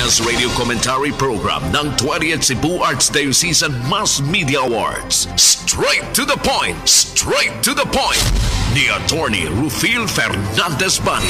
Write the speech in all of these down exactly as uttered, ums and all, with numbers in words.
Business Radio Commentary Program ng twentieth Cebu Arts Diocesan Mass Media Awards. Straight to the point, straight to the point, ni Attorney Rufil Fernandez Bani.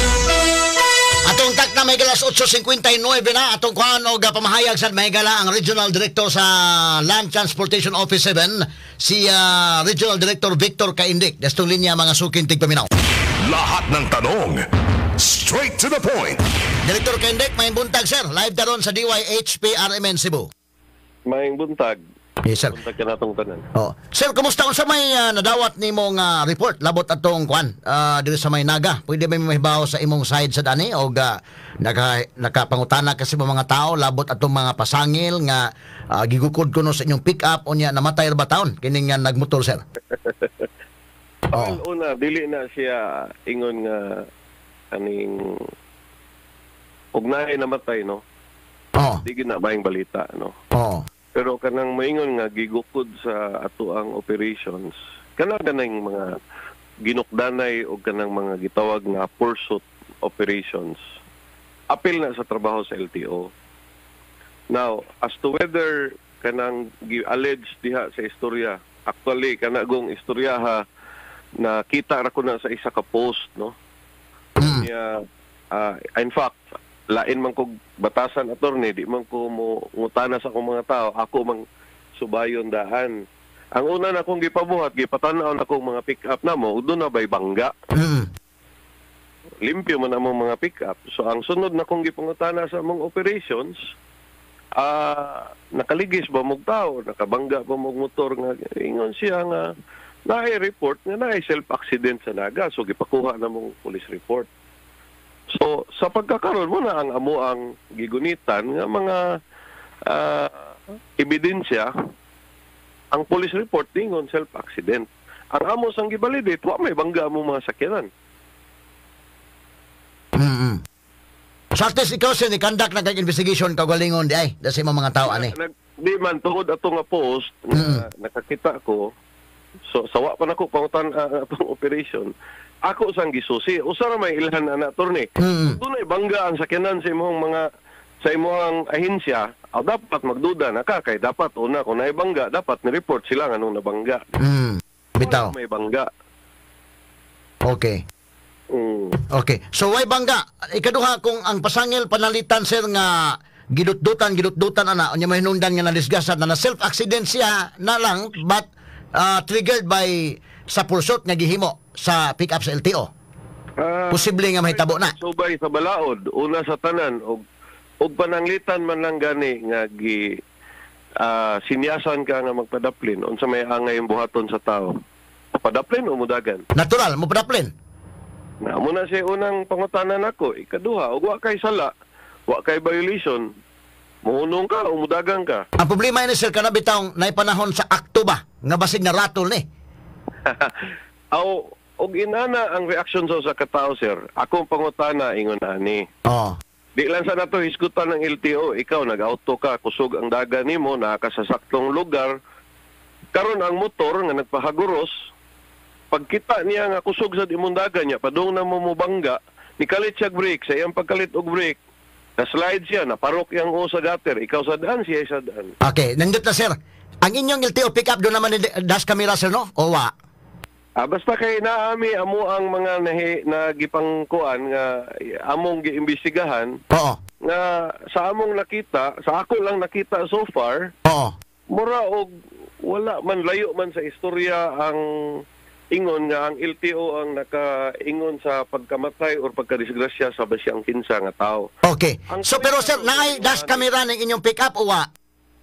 Atong tak na may galas eight fifty-nine na atong kuhan o pamahayag sa may gala ang Regional Director sa Land Transportation Office seven, si uh, Regional Director Victor Caindic. Dastong linya mga suking tigpaminaw. Lahat ng tanong, straight to the point. Director Caindic, may buntag sir. Live daron sa D Y H P R M N Cebu. May buntag. Yes, sir. Buntag ka natong tanan. Oh. Sir, kumusta kung sa may uh, nadawat ni mong uh, report? Labot atong kwan, uh, dito sa may naga. Pwede ba may mahibaw sa imong side sa dani? O uh, naka, nakapangutana kasi mga tao, labot atong mga pasangil nga uh, gigukod ko no sa inyong pick-up o niya namatay ba taon? Kining nga nagmotor, sir. Oh. Well, una, dili na siya ingon nga aning ugnahay namatay, no? Oh. Di na bayang balita, no? Oh. Pero kanang maingon nga gigukod sa atuang operations, kana ganang mga ginukdanay o kanang mga gitawag nga pursuit operations, apil na sa trabaho sa L T O. Now, as to whether kanang alleged diha sa istorya, actually kana gong istorya ha, na kita ra ko na sa isa ka post, no? Mm. Yeah, uh, in fact, lain man kog batasan attorney, di man ko mo ngutana sa akong mga tao, ako mang subayon daan. Ang una na akong gipabuhat, gipatanaw na akong mga pick-up na mo, doon na ba'y bangga. Mm. Limpyo man among mga pick-up. So ang sunod na akong gipangutana sa among operations, ah uh, nakaligis ba mong tao, nakabangga ba mong motor nga, ingon siya nga, na-report nga na self-accident sa naga. So gipakuha na mong police report. So, sa pagkakaroon mo na ang amo ang gigunitan nga mga uh, ebidensya, ang police report tingon self-accident. Ang amo sang gibalidate, wa may bangga mo mga sakyanan. Mm-hmm. So, at least ikaw siya ni conduct na kag-investigation kagalingon di ay, dasi mga tao ani. Di man, tungod ato nga post, na, mm-hmm. nakakita ko, so sawa pa na ko pangutan uh, atong operation, ako sang gisusi usara may ilhan ana attorney. Mm. Dunay bangga ang sakyanan sa imong mga sa imong ahensya, o dapat magduda na ka kay dapat una kung naay bangga dapat ni-report sila nga nung nabangga. Mm. Bitaw. May bangga. Okay. Mm. Okay. So why bangga? Ikaduha kung ang pasangil panalitan sir nga gidutdutan gidutdutan ana unya mahinungdan nga nadisgasad na, na self accident siya na lang but uh, triggered by sa pursuit nga gihimo sa pick-up sa L T O. Uh, Posible nga mahitabo na. Subay sa balaod, una sa tanan, og, og pananglitan man lang gani nga gi uh, sinyasan ka nga magpadaplin, unsa may angay yung buhaton sa tao. Padaplin o mudagan? Natural, mo padaplin. Na, muna siya unang pangutanan ako, ikaduha, og wa kay sala, wa kay violation, muhunong ka o mudagan ka. Ang problema ni sir, kana bitawng naipanahon sa akto ba, nga basig na ratol ni. Aw, og inana ang reaksyon sa sa katao, sir. Akong pangutana ingon ani. Oh. Di lang sa nato hisgutan ng L T O, ikaw nag-auto ka, kusog ang daga nimo, nakasasaktong lugar. Karon ang motor nga nagpahaguros, pagkita niya nga kusog sa imong daga niya, padung na mo mubangga, nikalit siya brake, sa iyang pagkalit og brake, na-slide siya, naparok yang o sa gutter, ikaw sa daan, siya sa daan. Okay, nandito na sir. Ang inyong L T O pick-up doon naman ni dash camera sir, no? O wa? Ah, basta kay naami amo ang mga nahi, nagipangkuan nga among giimbestigahan. Oo. Nga sa among nakita, sa ako lang nakita so far. Oo. Mura og wala man layo man sa istorya ang ingon nga ang L T O ang nakaingon sa pagkamatay or pagkadisgrasya sa basyang kinsa nga tao. Okay. Ang so pero sir, naay dash camera ng inyong pick-up o wa?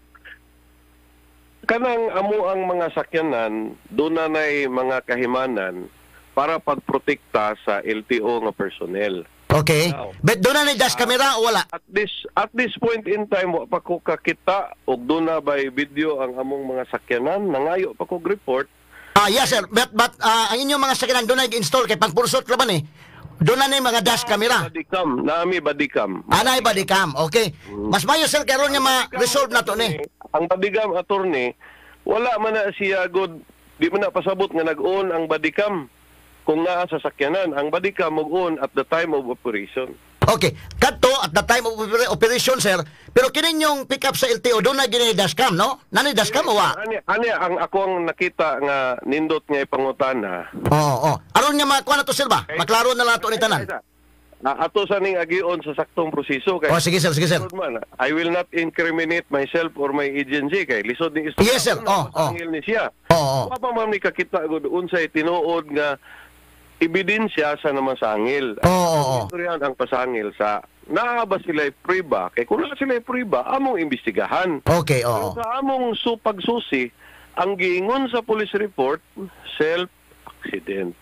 Kanang amo ang mga sakyanan, doon na na'y mga kahimanan para pagprotekta sa L T O nga personnel. Okay. Now, but doon na dash camera o wala? At this at this point in time, wa pa ko kakita og doon na by video ang among mga sakyanan, nangayo pa ko report. Ah, yes sir. But, but uh, ang inyong mga sakyanan doon na i-install kay pangpursot ka ba ni? Doon na na mga dash camera. Bodycam, naami bodycam. Anay bodycam, okay. Mas mayo sir, karon nga ma-resolve na to ni. Ang bodycam attorney, wala man na siya good, di man na pasabot nga nag-on ang bodycam kung naa sa sakyanan. Ang bodycam mag-on at the time of operation. Okay, kadto at the time of oper- operation sir, pero kinin yung pick up sa L T O doon na gini dashcam, no? Nani dashcam o wa? Ani, ani ang ako ang nakita nga nindot nga ipangutana. Oo, oo. Aron nga makuha na to sir ba? Maklaro na lang to ni tanan. Na ato sa ning agion sa saktong proseso kay. Oh, sige sir, sige sir. Man, I will not incriminate myself or my agency kay lisod ni istorya. Yes sir. Oh, oh. Angil ni siya. Oo, oo. Wa pa man ni kakita gud unsay tinuod nga ebidensya sa namasangil. Oo, oo, oo. Istoryahan ang pasangil sa naa ba sila priba kay kung na sila priba among imbestigahan. Okay, oo. Sa among su pagsusi ang giingon sa police report self accident.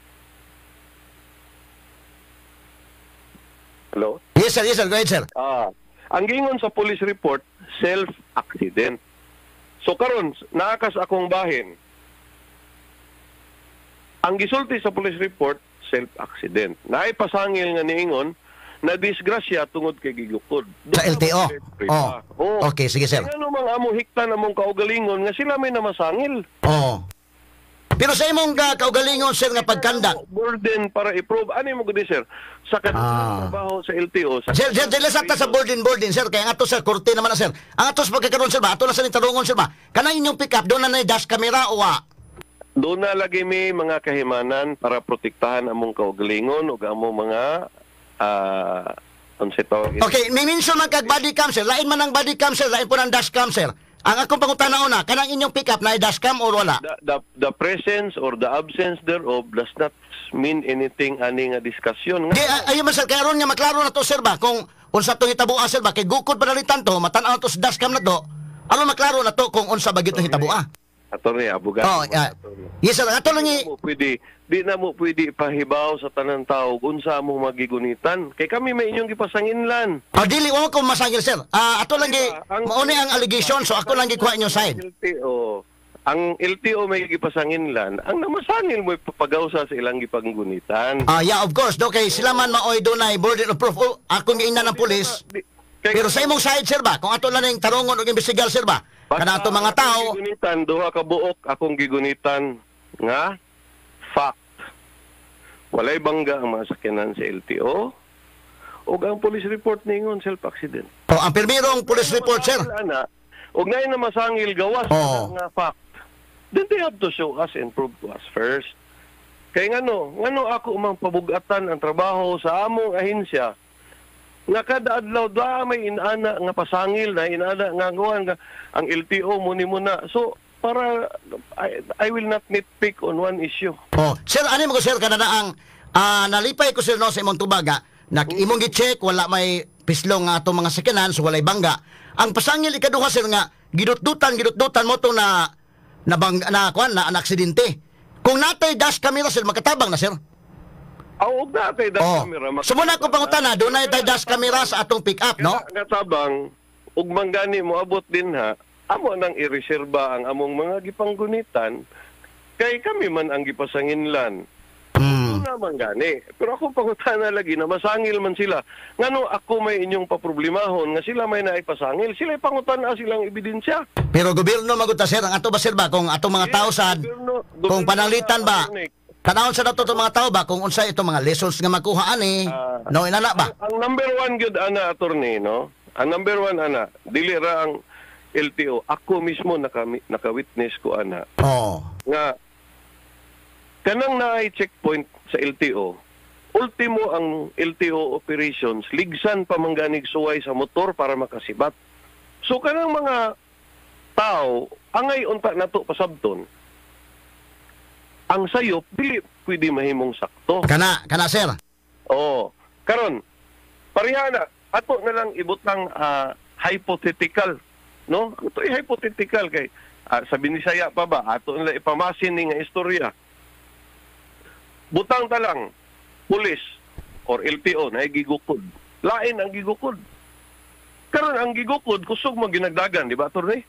Hello? Yes sir, yes sir. Go ahead sir. Ah, ang giingon sa police report self-accident. So karon naakas akong bahin. Ang gisulti sa police report self-accident. Naay pasangil nga niingon na disgrasya tungod kay gigukod. Sa L T O. Oh. Oh. Okay, sige sir. Kaya ano mga amo hikta na mong kaugalingon nga sila may namasangil. Oo. Pero sa imong uh, kaugalingon sir nga pagkanda. Burden para i-prove. Ano mo gudi sir? Sa kanang Ah. trabaho sa L T O. Sa Sir, sir, sir, sakta sa burden burden sir kaya nga to sir kurti naman na sir. Ang atos pagkakaroon sir ba? Ato na sa tarungon sir ba? Kanang inyong pick up doon na na dash camera o wa? Doon na lagi may mga kahimanan para protektahan among kaugalingon o among mga ah uh, tawag Okay, may mention man kag body cam sir. Lain man ang body cam sir, lain po ng dash cam sir. Ang akong pangutana una, kanang inyong pick up na dash cam or wala? the, the, the presence or the absence thereof does not mean anything ani nga diskusyon Di, nga. ay, ayun man sir, kaya ron nga maklaro na to sir ba? Kung unsa to hitabuan sir ba? Kay gukod panalitan to, matanaw to sa dash cam na to. Ano maklaro na to kung unsa bagit to hitabuan? Attorney, abogado. Oh, yeah. Yes sir, ato lang i... Di na mo pwede, di na mo pwede ipahibaw sa tanang tao kung unsa mo magigunitan. Kay kami may inyong gipasanginlan. Oh, dili wa ko masagil sir. Ah, ato lang gi Ang- mauni ang allegation so ako lang gi kuha inyo side. L T O, ang L T O may gipasanginlan, ang namasangil mo ipapagawsa sa ilang gipanggunitan. Ah, yeah, of course. Do kay sila man maoy dunay burden of proof. Oh, ako giingnan ng pulis. Di- kay- Pero sa imong side sir ba? Kung ato lang ning tarungon og imbestigar sir ba? Kana ato mga tao. Akong gigunitan, duha ka buok akong gigunitan nga fact. Walay bangga ang mga sakyanan sa L T O o ang police report ningon self-accident. Oh, ang pirmirong police report sir. Ana, og ngayon na masangil gawas Oo. nga fact. Then they have to show us and prove to us first. Kay ngano, ngano ako umang pabugatan ang trabaho sa among ahensya nga kada adlaw da may inana nga pasangil na inana nga ngawan nga ang L T O muni muna. So para I, I will not nitpick on one issue. Oh, sir, ani mo ko sir kana na ang ah, nalipay ko sir no sa imong tubaga. Nak imong gi-check wala may pislong nga atong mga sakyanan so walay bangga. Ang pasangil ikaduha sir nga gidutdutan gidutdutan mo to na na bang na kuan na, na aksidente. Kung natay dash camera sir makatabang na sir. Aw og na tay dash Oh. camera. mak- Sumuna ko pangutana, doon na tay dash camera sa atong pick up, no? Nga tabang ug manggani mo abot din ha. Amo nang ireserba ang among mga gipanggunitan kay kami man ang gipasanginlan. Hmm. Naman gani. Pero ako pangutana lagi na masangil man sila. Ngano ako may inyong paproblemahon nga sila may naipasangil. Sila pangutana silang ebidensya. Pero gobyerno maguta sir, ang ato ba sir ba kung atong mga tao sad Gobyerno- kung gobyerno panalitan ba? na, Tanawon sa dato itong mga tao ba kung unsa itong mga lessons nga makuha ani? Ah. No inana ba? Ang, ang number one good ana attorney no. Ang number one ana dili ra ang L T O. Ako mismo naka naka-witness ko ana Oh. nga kanang naay checkpoint sa L T O. Ultimo ang L T O operations ligsan pa mangganig suway sa motor para makasibat. So kanang mga tao angay unta nato pasabton. Ang sayop dili pwede mahimong sakto. Kana kana sir. Oo. Karon, pareha na. Ato na lang ibutang ah, hypothetical. No? Ito ay hypothetical kay ah, sa Binisaya pa ba? Ato nila ipamasin ni nga istorya. Butang ta lang, pulis or L T O na gigukod. Lain ang gigukod. Karon ang gigukod, kusog mo ginagdagan, di ba, attorney?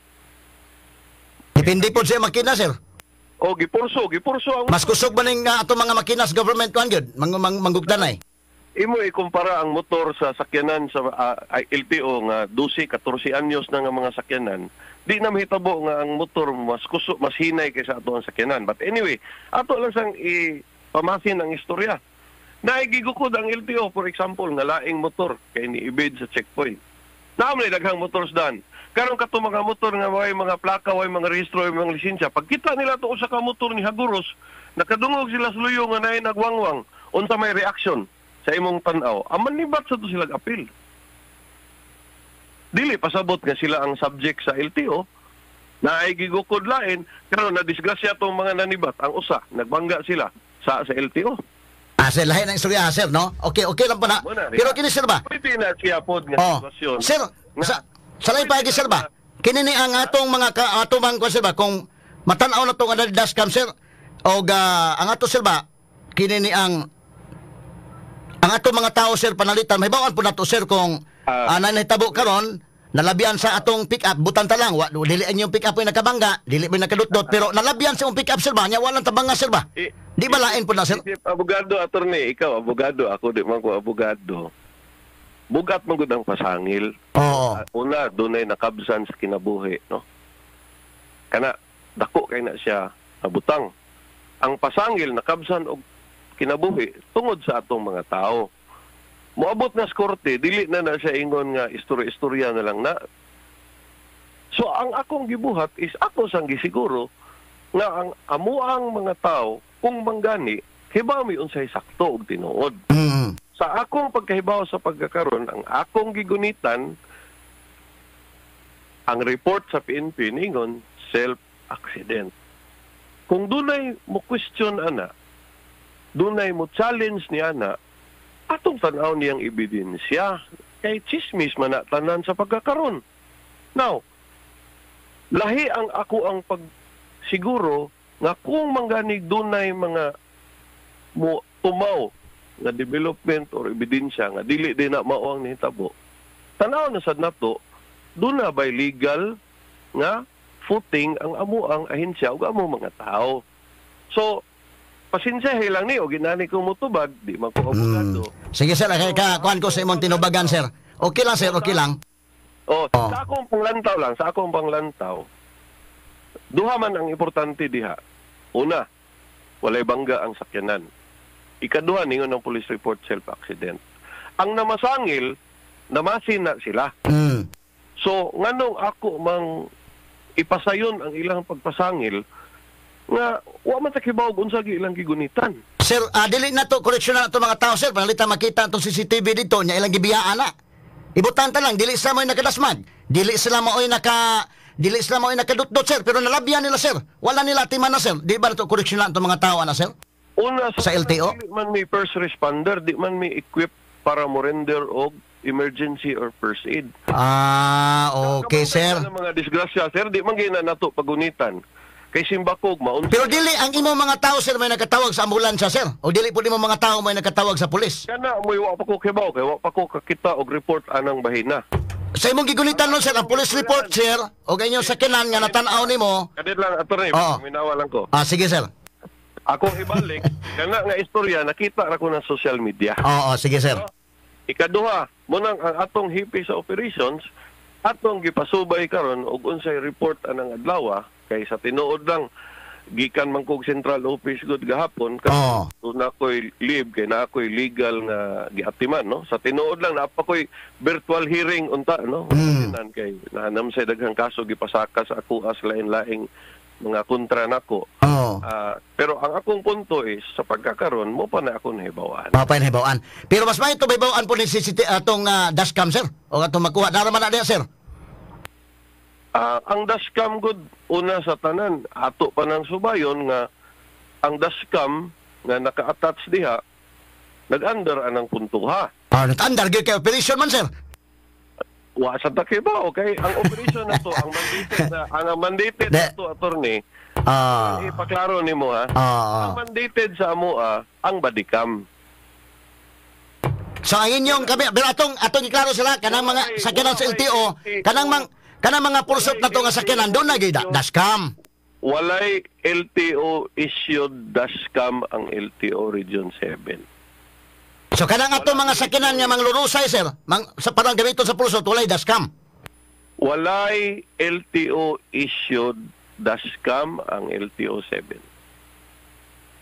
Depende po sa makina sir. O, gipurso, gipurso ang... Mas kusog ba ning uh, atong mga makinas government kuan gyud? Mang, mang manggugdanay. Imo ikumpara ang motor sa sakyanan sa ah, L T O nga twelve, fourteen anyos na nga mga sakyanan. Di na mahitabo nga ang motor mas kuso, mas hinay kaysa ato ang sakyanan. But anyway, ato lang sang ipamasin ang istorya. naigigukod ang L T O, for example, nga laing motor kay ni-evade sa checkpoint. Naamlay daghang motors dan. Karon kato mga motor nga way mga plaka, way mga rehistro, way mga lisensya. Pagkita nila to usa ka motor ni Haguros, nakadungog sila sa luyo nga naay nagwangwang, unsa may reaction sa imong tan-aw. Aman nibat sa to sila apil. Dili pasabot nga sila ang subject sa L T O, na ay gigukod lain, karon na disgrasya tong mga nanibat, ang usa, nagbangga sila sa sa L T O. Ah, sir, lahi ng istorya, sir, no? Okay, okay lang po na. Muna, Pero kini, sir ba? Pwede na siya po nga Oh, sitwasyon. sir, sa, sa lahi pa, sir ba? Kini ni ang atong mga ka, atong mga, sir ba, kung matanaw na itong anong dashcam, sir, o uh, ang ato, sir ba, kini ni ang ang atong mga tao, sir, panalitan, may bawaan po na to, sir, kung uh, uh, nanitabo karon nalabian sa atong pick-up, butan ta lang, wa, dilian yung pick-up yung nakabangga, dili mo yung nakadot-dot, pero nalabian sa yung pick-up, sir ba, nya walang tabanga, sir ba? Eh, Di ba lain po na, sir? Abogado, attorney, ikaw, abogado, ako di man ko abogado. Bugat man gud ang pasangil. Oo. Uh, una, dunay nakabsan sa kinabuhi, no? Kana, dako kay na siya nabutang. Ang pasangil, nakabsan og kinabuhi, tungod sa atong mga tao. Moabot na sa korte, dili na na siya ingon nga istorya-istorya na lang na. So, ang akong gibuhat is ako sang gisiguro nga ang amuang mga tao, kung manggani, hibaw mi unsay sakto og tinuod. Mm. Sa akong pagkahibaw sa pagkakaroon, ang akong gigunitan, ang report sa P N P ningon, self-accident. Kung dunay mo question ana, dunay mo challenge ni ana, atong tanaw niyang ebidensya, kay chismis man na tanan sa pagkakaroon. Now, lahi ang ako ang pagsiguro nga kung mangganig dunay mga mo tumaw nga development or ebidensya nga dili din na mao ang nihitabo, tanaw na sad nato duna by legal nga footing ang amuang ahensya ug amo mga tao. So pasensyahe lang ni o ginani ko motubag, di man ko abogado. Mm. Sige, sir, kay ka kuan ko sa imong tinubagan, sir. Okay lang, sir, okay lang. Oh, Oh. sa akong panglantaw lang, sa akong panglantaw, duha man ang importante diha. Una, walay bangga ang sakyanan. Ikaduha, ningon ng police report self-accident. Ang namasangil, namasin na sila. Mm. So, nganong ako mang ipasayon ang ilang pagpasangil, nga, wa man sa kibaw unsa gi ilang gigunitan. Sir, ah, dili na to, koreksyon na to mga tao, sir. Pangalita makita itong C C T V dito, niya ilang gibiyaan na. Ibutan ta lang, dili sila mo'y nakadasmag. Dili sila mo'y naka... Dili sila mo'y nakadot-dot, sir. Pero nalabihan nila, sir. Wala nila timan na, sir. Di ba na to, koreksyon na itong mga tao na, sir? Una, Sa L T O? Di man may first responder, di man may equip para mo render og emergency or first aid. Ah, okay, sir. Kapag mga disgrasya, sir, di man gina nato pagunitan. Kay simbakog, maunsa. Pero dili, ang imo mga tao, sir, may nakatawag sa ambulansya, sir. O dili po di mo mga tao may nakatawag sa pulis. Kana, may wa pa ko kibaw, kay wa pa ko kakita og report anang bahina. Sa imong gigunitan nun, sir, ang police report, sir, o ganyan sa kinan nga natanaw nimo. Kadit lang, attorney, Oo. minawa lang ko. Ah, sige, sir. Akong ibalik, kana nga istorya, nakita ra ko ng social media. Oo, sige, sir. Ikaduha, munang ang atong hipi sa operations, atong gipasubay karon og unsay report anang adlaw, kay sa tinuod lang gikan man kog central office gud gahapon kay Oo. so na koy leave kay na ako'y legal nga giatiman, no, sa tinuod lang na pa koy virtual hearing unta, no, Mm. Nan kay nahanam sa daghang kaso gipasaka sa ako as lain-laing mga kontra nako. Oo. Ah, pero ang akong punto is sa pagkakaroon mo pa na ako nahibawaan. Mapay na hibawaan. Pero mas may ito hibawaan po ni C C T V atong uh, dashcam, sir. O atong makuha. Naraman na diya, sir. Ah, ang dashcam good una sa tanan ato pa ng subayon nga ang dashcam nga naka-attach diha nag-under anang puntuha. Ah, nag-under gyud kay operation man, sir. Wa sa takiba okay ang operation na to ang mandated na ang mandated De- na to attorney. Ah. Ipaklaro nimo ha. Ah. Ang mandated sa amoa ang bodycam. So ang inyong kami, pero atong atong iklaro sila kanang mga sakyanan sa L T O, kanang mang kanang mga pursuit na to nga sakyanan doon na gyud da- dashcam. Walay L T O issued dashcam ang L T O Region seven. So kanang atong mga sakyanan nga manglurusay, sir, mang sa parang gamiton sa pursuit walay dashcam. Walay L T O issued dashcam ang L T O seven.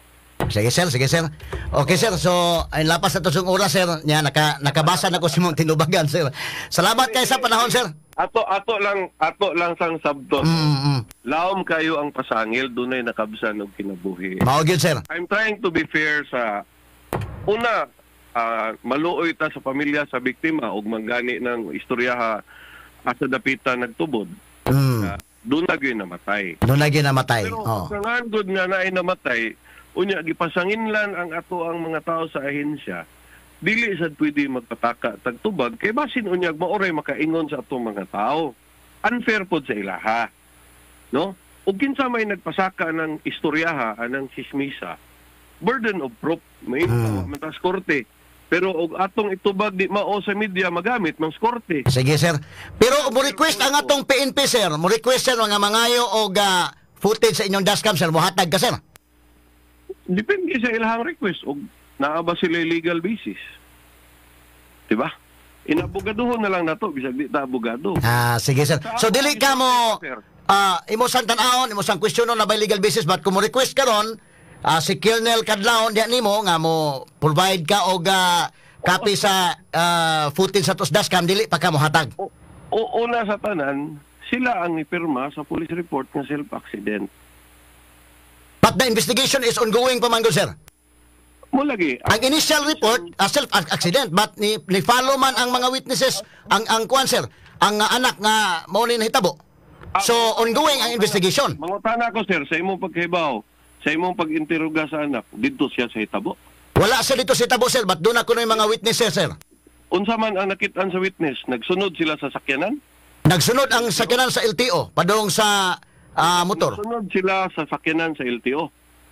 Sige sir, sige sir. Okay sir, so ay lapas na to sung oras sir. Nya naka nakabasa na ko si mong tinubagan sir. Salamat kay sa panahon sir. Ato ato lang ato lang sang sabto. Mm. Laom kayo ang pasangil dunay nakabsan og kinabuhi. Mao gyud sir. I'm trying to be fair sa una, ah, maluoy ta sa pamilya sa biktima ug manggani ng istoryaha asa dapitan nagtubod. Mm. Uh, doon na gyud namatay. Doon lagi namatay. Pero Oh. sa good nga naay namatay, unya gipasanginlan ang ato ang mga tao sa ahensya. Dili sad pwede magpataka tagtubag kay basin unyag maoray makaingon sa atong mga tao. Unfair pod sa ilaha. No? Ug kinsa may nagpasaka ng istoryaha anang sismisa. Burden of proof may Hmm. mm. matas korte. Pero og atong itubag di mao sa media magamit mang korte. Sige sir. Pero mo request ang atong P N P sir. Mo request sir mga mangayo og uh, footage sa inyong dashcam sir. Mohatag ka sir. Depende sa ilahang request og naa ba sila legal basis. Diba? Inabogaduhon na lang nato bisag di ta abogado. Ah, sige sir. So dili ka mo ah imo sang tan-awon, imo sang questionon na by legal basis but kung mo request karon ah si Colonel Kadlawon diha nimo nga mo provide ka og uh, copy sa ah, footage sa tos dashcam dili pa ka mohatag. O, o una sa tanan, sila ang ipirma sa police report nga self-accident. But the investigation is ongoing pa man gud sir. Mo lagi, Ang initial report uh, self accident but ni, ni follow man ang mga witnesses ang ang kuan sir, ang uh, anak nga mao ni nahitabo. So ongoing ang investigation. mangutana ko sir, sa imong pagkahibaw, sa imong pag-interoga sa anak, dito siya sa hitabo. Wala sa dito si tabo sir, but doon ako na yung mga witnesses sir. Unsa man ang nakitaan sa witness, nagsunod sila sa sakyanan? Nagsunod ang sakyanan sa L T O padung sa ah, motor. Nagsunod sila sa sakyanan sa L T O.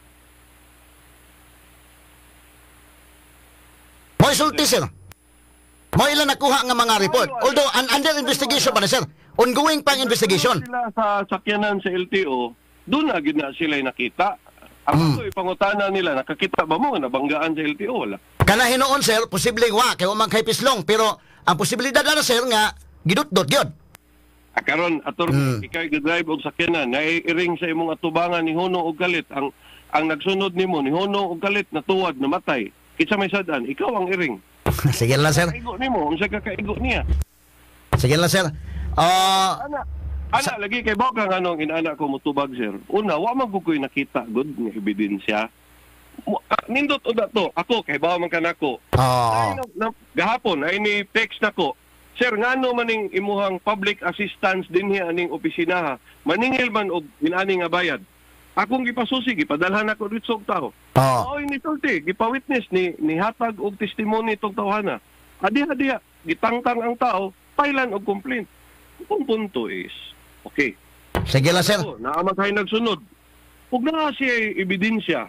Mo isulti sir. Mo ilan nakuha nga mga report. Although un- under investigation pa na sir. Ongoing pang investigation. Sila sa sakyanan sa L T O, doon na gid na sila nakita. Ang mm. pangutana nila, nakakita ba mo nga nabanggaan sa L T O? Wala. Kana hinuon sir, posibleng wa kay wa man kay pislong pero ang posibilidad na sir nga gidot-dot gyud. Ah, karon ator mm. ikay drive og sakyanan, naiiring sa imong atubangan ni Huno og Galit ang ang nagsunod nimo ni Huno og Galit na tuwad namatay. Kitsa may sadan, ikaw ang iring. Sige lang sir. Kaigo nimo, unsa ka kaigo niya? Sige lang sir. Ah, Ana, ana lagi kay bawo kang anong inana ko motubag sir. Una, wa man ko koy nakita good nga ebidensya. Mo- ah, Nindot o dato, ako kay bawo man kanako. oh. Ay, na, na, gahapon ay ni text nako. Sir, ngano maning imuhang public assistance dinhi aning opisina ha? Maningil man og inani nga bayad. Akong gipasusi, gipadalhan ako dito sa og tao. Oh. Oo, ini sulti, gipawitness ni ni hatag og testimony itong tawhana. Adiha diha, gitangtang ang tao, pailan og complaint. Kung punto is, okay. Sige lang sir. Oo, naamatay nagsunod. Ug naa siya ebidensya.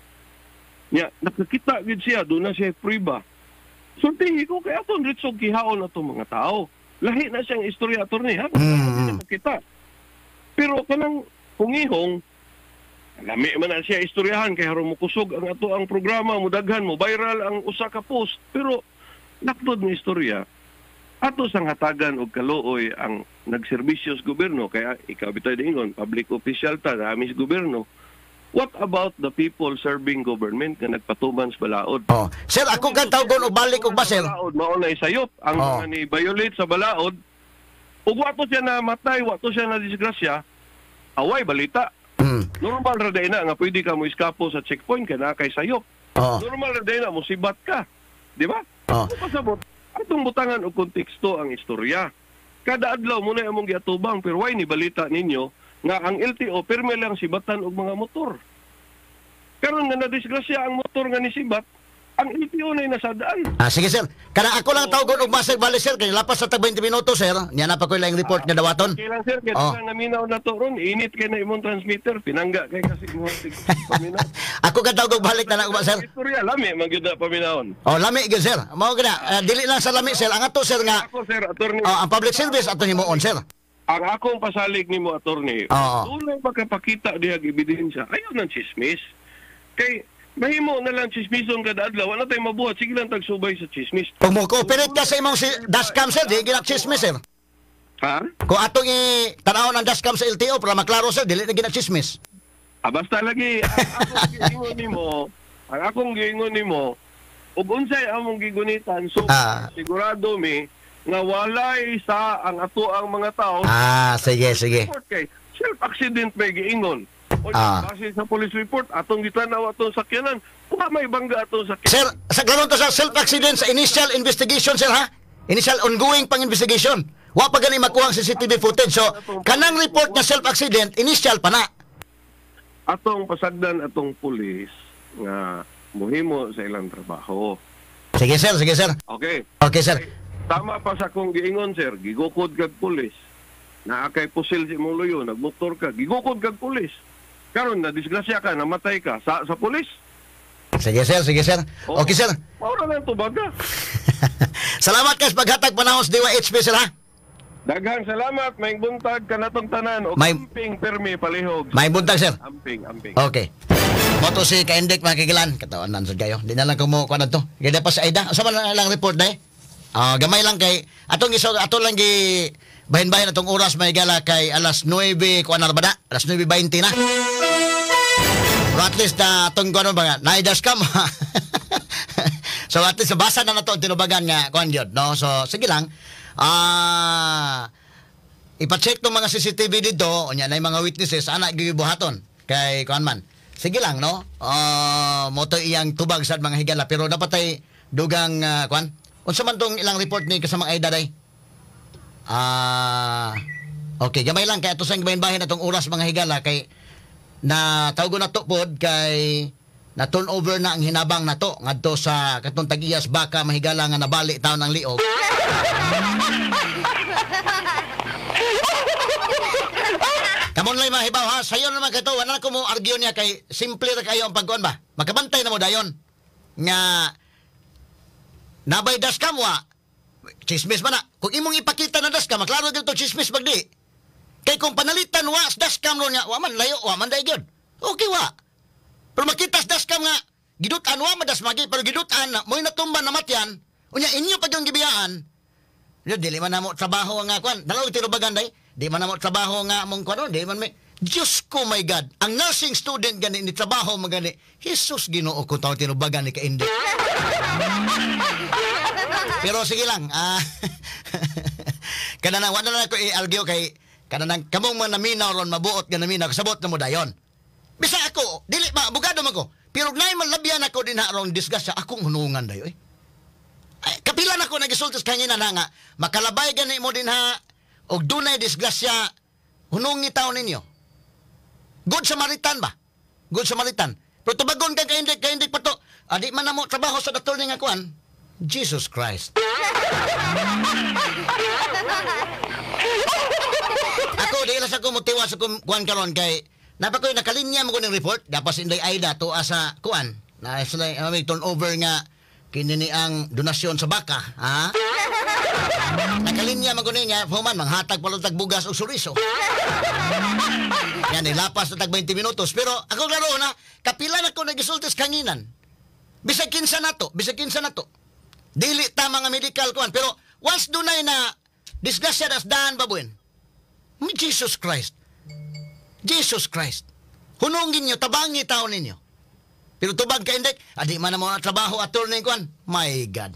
Nya, nakakita gid siya, doon na siya priba. Sultihi ko kay aton ritso gihaon atong mga tao. Lahi na siyang istorya attorney ha. Mm. Nakita. Pero kanang pungihong lami man na siya istoryahan kay harong mukusog ang ato ang programa mo daghan mo viral ang usa ka post pero nakdod nga istorya ato sang hatagan og kaluoy ang nagserbisyo sa gobyerno kaya ikaw bitaw dingon public official ta amis gobyerno. What about the people serving government nga nagpatuman sa balaod? Oh. Sir, ako kan tawgon og balik og ba sir? Balaod mao na isayop ang Oh. mga ni violate sa balaod. Ug wato siya na matay, wato siya na disgrasya. Away balita. Mm. Normal ra day na nga pwede ka mo iskapo sa checkpoint kay na kay sayop. Oh. Normal ra day na mo sibat ka. Di ba? Oh. Ano pasabot? Atong butangan og konteksto ang istorya. Kada adlaw mo na among giatubang pero why ni balita ninyo nga ang L T O perme lang sibatan og mga motor. Karon nga nadisgrasya ang motor nga nisibat, ang L T O na nasadaan. Ah, sige sir. Kana ako lang tawgon og masig balik sir kay lapas sa tag twenty minutos sir. Nya na pa ko lang report nga dawaton. Okay lang sir, kaya Oh. oh. naminaw na to ron, init kay na imong transmitter, pinangga kay kasi imong paminaw. Ako kan tawgon og balik na na ba sir? Istorya, lami, magyud na paminawon. Oh, lami gyud sir. Mao gina, uh, dili lang sa lami sir. Ang ato sir nga Ako sir, attorney, oh, ang public service ato himuon sir. ang akong pasalig nimo attorney, Oo. tunay makapakita dihag ebidensya, ayaw ng chismis. Kay mahimo na lang chismison kada adlaw, wala tay mabuhat, sige lang tagsubay sa chismis. Kung mo cooperate ka sa imong si dashcam sir, di gina chismis sir. Ha? Kung atong i tanaw ng dashcam sa L T O para maklaro sir, dili na gina chismis. Ah, basta lagi, a- ako lagi ingon nimo, ang akong giingon nimo, ug unsay among gigunitan, so Ah. sigurado mi nga walay sa ang ato ang mga tao. Ah, sige, sige. Report kay self-accident may giingon. O Ah. base sa police report, atong gitanaw atong sakyanan, wa may bangga atong sakyanan. Sir, sa karon to sa self-accident sa initial investigation, sir, ha? Initial ongoing pang investigation. Wa pa gani makuha ang C C T V footage. So, kanang report nga self-accident, initial pa na. Atong pasagdan atong pulis nga muhimo sa ilang trabaho. Sige, sir, sige, sir. Okay. Okay, sir. Tama pa sa kong giingon, sir. Gigukod kag pulis. Naakay pusil si mong luyo, nagmotor ka. Gigukod kag pulis. Karon na disgrasya ka, namatay ka sa sa pulis. Sige, sir, sige, sir. Oo. Okay, sir. Maura lang tubaga. Salamat kayo sa paghatag panahon sa D Y H P, sir, ha? Daghang salamat, may buntag kanatong tanan o May- amping permi palihog. May buntag, sir. Amping, amping. Okay. Moto si Kaindik makikilan. Katawan sa kayo. Di na lang kumuha ko na to. Ganda pa sa Aida. Asa man lang report na eh? Ah, gamay lang kay atong iso ato lang gi bahin-bahin atong oras may gala kay alas nuwebe ko anar bada. Alas nuwebe bainte na. Pero at least na atong kuno ba nga naidas kam. So at least basa na nato ang tinubagan nga kuan gyud, no? So sige lang. Ah, ipa-check tong mga C C T V dito, unya na mga witnesses ana gibuhaton kay kuan man. Sige lang, no? Ah, mo to iyang tubag sa mga higala pero dapat ay dugang uh, kuan. Unsa man tong ilang report ni kasama ay daday? Ah, okay, gamay lang kay ato sang bahin-bahin atong oras mga higala kay na tawgo na to pod kay na turnover na ang hinabang na to ngadto sa katong tag-iyas baka mahigala nga nabali taon ang liog. Kamon lay mahibaw ha, sayo naman kato, wala na ko mo argue niya kay simple ra kayo ang pagkuan ba? Makabantay na mo dayon nga nabay dashcam wa chismis man na. Kung imong ipakita na dashcam, maklaro gyud to chismis bagdi. Kay kung panalitan wa sa dashcam ron nga, wa man layo, wa man day gyud. Okay wa. Pero makita sa dashcam nga gidutan wa madas magi pero gidutan na mo'y natumba na matyan. Unya inyo pa yung gibiyaan. Yo dili man namo trabaho nga kwan. Dalaw tinubagan day. Di man namo trabaho nga mong kwan, di man may Diyos ko, my God. Ang nursing student gani ni trabaho magani. Jesus Ginoo ko taw tinubagan ni Kaindi. Pero sige lang. Ah, kanang wala na ko i-argue kay kanang kamong mga naminaw ron mabuot nga naminaw kasabot na mo dayon. Bisa ako, dili ba abogado man ko. Pero nay man labyan ako din harong disgust sa akong hunungan dayo eh. Ay, kapila na ko nagisultos kangina na nga makalabay gani mo din ha og dunay disgrasya hunungi taon ninyo. Good Samaritan ba? Good Samaritan. Pero tubagon ka kaindik, kaindik pa to. Adi man na mo trabaho sa doktor ni nga kuan. Jesus Christ. Ako, di ilas ako motiwa sa kuan karon kay napakoy nakalinya mo ko ng report. Dapat inday Aida to asa kuan. Na sila uh, may turnover nga kinini ang donasyon sa baka. Ha? Nakalinya man ko nga human manghatag palutag bugas o suriso. Yan, nilapas na tag twenty minutos. Pero ako laro na, kapila na ko nagisultis kanginan. Bisag kinsa na to, bisag kinsa na to. Dili ta mga medical kuan. Pero once dunay na disgrasya das daan babuin. Jesus Christ. Jesus Christ. Hunongin nyo, tabangi taon ninyo. Pero tubag ka indek, adi man na mo na trabaho attorney kuan. My God.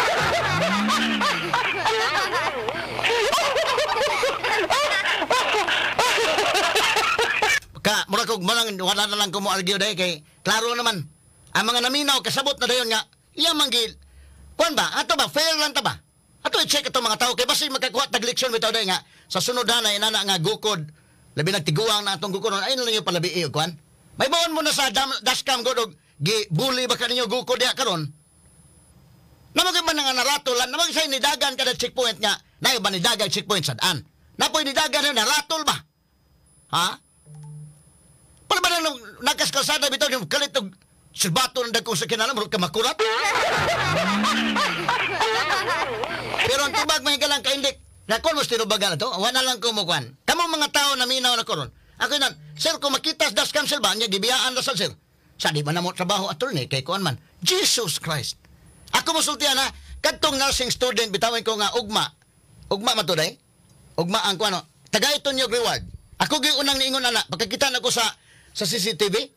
Ka, mura kog manang wala na lang ko mo argue day kay klaro naman. Ang mga naminaw kasabot na dayon nga iya manggil. Kuan ba? Ato ba fair lang ta ba? Ato i-check ato mga tao kay basi magkakuha tag leksyon bitaw day nga sa sunod na inana nga gukod. Labi nagtiguang na atong gukod. Ay na lang yung palabi iyo kuan. May bawon mo na sa dam, dashcam god og gi bully ba kaninyo gukod diha karon? Namagay man nga naratolan, namagay say nidagan kada checkpoint nga. Nay ba nidagan checkpoint sad an? Napoy nidagan na naratol ba? Ha? Para ba nang nagkaskalsada bitaw yung kalit og silbato ng dagkong sa kinalam, ka makurat? Pero ang tubag may galang kaindik, na kung mo tinubagan na to, wala lang kumukuan. Kamong mga tao na minaw na koron. Ako yun, sir, kung makita sa das cancel ba, niya gibiyaan na sa sir. Sa di ba na mo trabaho attorney kay kuan man? Jesus Christ. Ako mo sultihan ha, kadtong nursing student, bitawin ko nga ugma. Ugma matuday? Ugma ang kuano, tagay ito niyo reward. Ako gyud unang niingon ana, pagkakita na ko sa sa C C T V,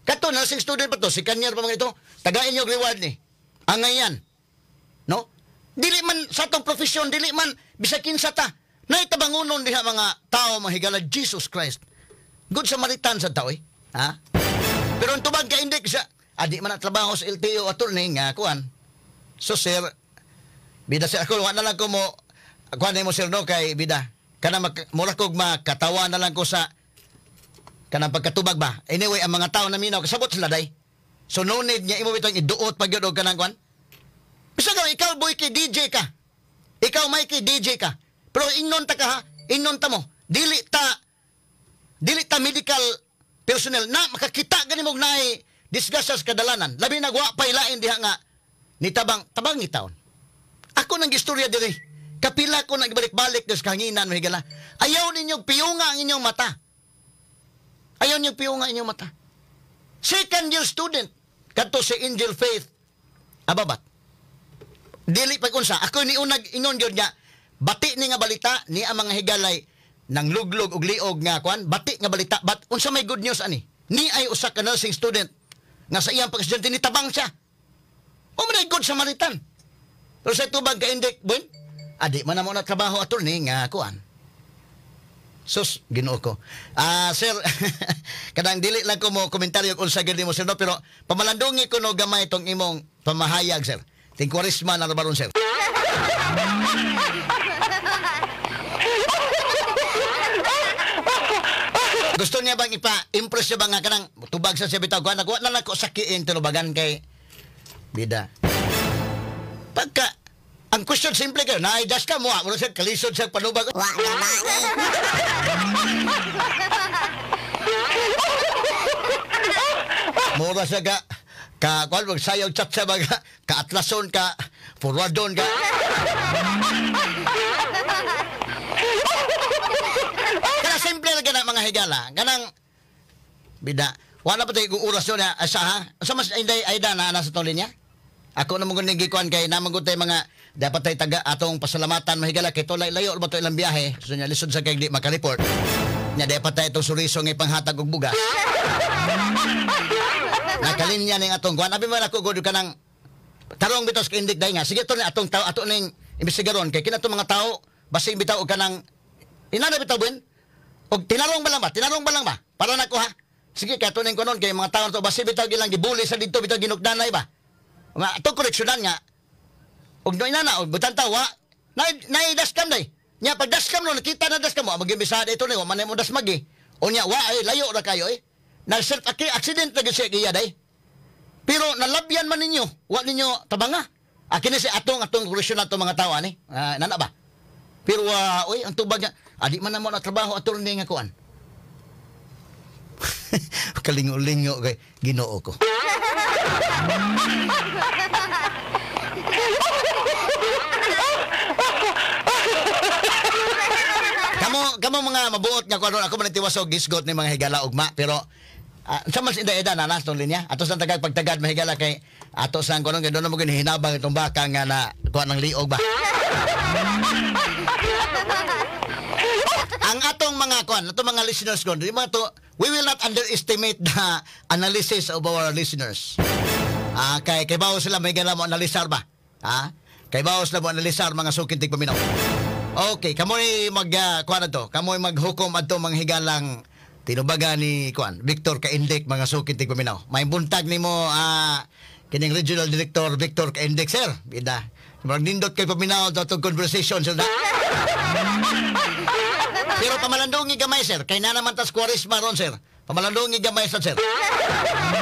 Kato, nursing student pa to, si Kanyar pa mga ito, tagain yung reward ni. Angayan. No? Dili man sa atong profesyon, dili man, bisakin sa ta. Naitabangunon diha mga tao, mga higala, Jesus Christ. Good Samaritan sa tao eh. Ha? Pero ang tubag ka, hindi siya, adi man ang trabaho sa L T O attorney nga, kuan. So, sir, bida sir, ako, wala na lang ko mo, kuan mo sir, no, kay bida. Kana mura kog makatawa na lang ko sa kanang pagkatubag ba. Anyway, ang mga tao na minaw kasabot sila day. So no need niya imo bitong iduot pag yun og kanang kwan. Bisa ka ikaw boy kay D J ka. Ikaw may kay D J ka. Pero ingnon ta ka ha, ingnon ta mo. Dili ta dili ta medical personnel na makakita gani mo naay disgust sa kadalanan. Labi nagwa pa ilain diha nga ni tabang tabang ni taon. Ako nang istorya diri. Kapila ko nagbalik-balik dos kahanginan mo higala. Ayaw ninyo piyunga ang inyong mata. Ayaw ninyo piyunga ang inyong mata. Second year student kadto si Angel Faith Ababat. Dili pag unsa ako ni unag ingon gyud nga bati ni nga balita ni ang mga higalay nang luglog og liog nga kwan bati nga balita but unsa may good news ani ni ay usa ka nursing student nga sa iyang pag-estudyante ni tabang siya. O man ay good Samaritan. Pero sa tubag ka indik bon adi man na mo na trabaho attorney nga kuan. Sus, Ginoo ko. Ah, sir, kadang dili lang ko mo komentaryo kung sa gani mo sir no, pero pamalandungi ko no gamay tong imong pamahayag sir. Ting kwarisma na baron sir. Gusto niya bang ipa-impress siya ba nga kanang tubag sa siya bitaw kuan nagwa na lang ko sakiin tinubagan kay bida. Pagka ang question simple kayo, naidas ka mo, ano siya, kalisod siya panubag. Wa naman eh. Mura siya ka, ka, kwan, magsayaw chat siya baga, ka-atlason ka, forwardon ka. Kaya simple na gana mga higala, ganang, bida, wala pa tayo oras yun na, asa ha? Asa mas, ay, ay, da, na, nasa tolin niya? Ako naman kung nagikuan kay naman kung tayo mga dapat tayo taga atong pasalamatan mahigala kay tolay layo ba to ilang biyahe so nya lisod sa kay di maka-report nya dapat tayo itong suriso ng ipanghatag og bugas nakalinya ning atong kuan abi man ako gud kanang tarong bitos kay indik day nga sige to ni atong tao ato ning imbestigaron kay kinato mga tao basing bitaw og kanang inana bitaw ben og tinarong ba lang ba tinarong ba lang ba para nako ha sige kay ato ning kunon kay mga tao to basing bitaw gilang gibuli sa didto bitaw ginugdanay ba nga ito koreksyonan nga og no inana og butan tawa na na daskam day nya pag daskam no nakita na daskam mo magimbisada ito ni wa man mo dasmagi o nya wa ay layo ra kayo eh na self accident na gyud iya day pero nalabyan man ninyo wa ninyo tabanga akin si atong atong koreksyon ato mga tawo ani uh, nana ba pero uh, oy ang tubag nya adi man na mo na trabaho attorney nga kuan kalingo-lingo kay Ginoo ko. Kamo kamo mga mabuot nga kuno ako man tiwasog gisgot ni mga higala ugma pero uh, sa mas ida-ida na nas tong linya ato sa tagag pagtagad mahigala kay ato sang kuno gid mo ginihinabang itong baka nga na kuan ng liog ba. Ang atong mga kuan, atong mga listeners ko, di mga to, we will not underestimate the analysis of our listeners. Ah, kay kay bawo sila may gala mo analisar ba? Ha? Kay bawo sila mo analisar mga sukintig paminaw. Okay, kamoy mag uh, kuan ato, kamoy maghukom adto mga higalang tinubaga ni kuan, Victor Kaindik mga sukintig paminaw. May buntag nimo ah kining regional director Victor Kaindik sir. Bida. Magnindot kay paminaw ato conversation sir. Pero pamalandungi gamay sir, kay na naman tas kwarisma ron sir. Pamalandungi gamay sa sir.